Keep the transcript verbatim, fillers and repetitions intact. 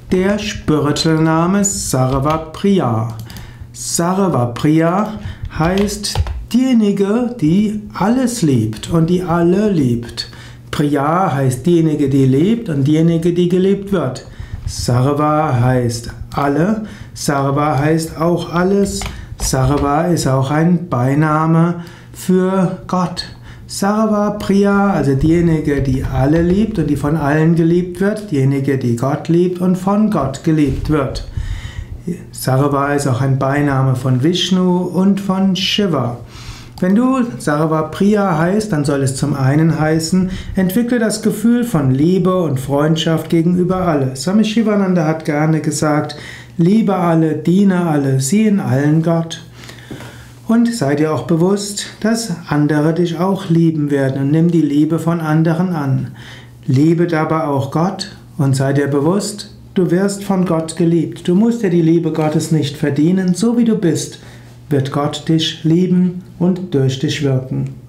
Der spirituelle Name ist Sarvapriya. Sarvapriya heißt diejenige, die alles liebt und die alle liebt. Priya heißt diejenige, die lebt und diejenige, die geliebt wird. Sarva heißt alle, Sarva heißt auch alles. Sarva ist auch ein Beiname für Gott. Sarvapriya, also diejenige, die alle liebt und die von allen geliebt wird, diejenige, die Gott liebt und von Gott geliebt wird. Sarva ist auch ein Beiname von Vishnu und von Shiva. Wenn du Sarvapriya heißt, dann soll es zum einen heißen, entwickle das Gefühl von Liebe und Freundschaft gegenüber alle. Swami Shivananda hat gerne gesagt, liebe alle, diene alle, sieh in allen Gott. Und sei dir auch bewusst, dass andere dich auch lieben werden und nimm die Liebe von anderen an. Liebe dabei auch Gott und sei dir bewusst, du wirst von Gott geliebt. Du musst dir die Liebe Gottes nicht verdienen, so wie du bist, wird Gott dich lieben und durch dich wirken.